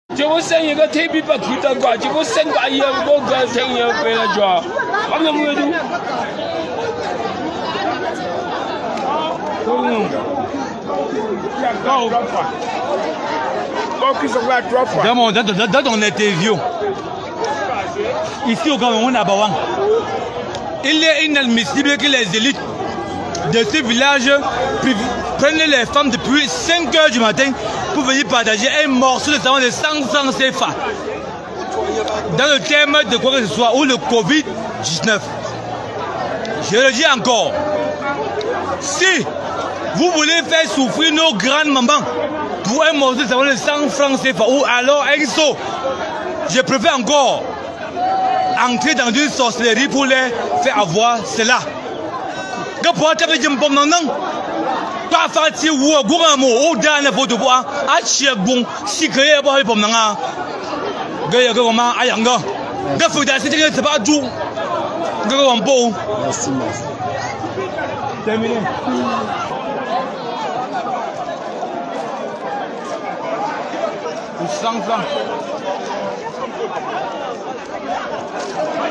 就我生一个特别不苦的瓜，就我生瓜也我个生也回来抓，我们没有。 Dans ton interview, ici au Cameroun, à Bawan, il est inadmissible que les élites de ce village prennent les femmes depuis 5 h du matin pour venir partager un morceau de savon de 100 francs CFA. Dans le thème de quoi que ce soit, ou le Covid-19. Je le dis encore, si vous voulez faire souffrir nos grandes mamans pour un morceau de savon de 100 francs CFA ou alors un seau, je préfère encore entrer dans une sorcellerie pour les faire avoir cela. Que pour être avec un bon non, pas faire ou gouramo ou dans la photo pour un bon si que y a pas pour nanga. Gaya comment ayanga. Que faut d'assister c'est pas tout. Que on bon. Merci. Terminé. Pour 100 francs.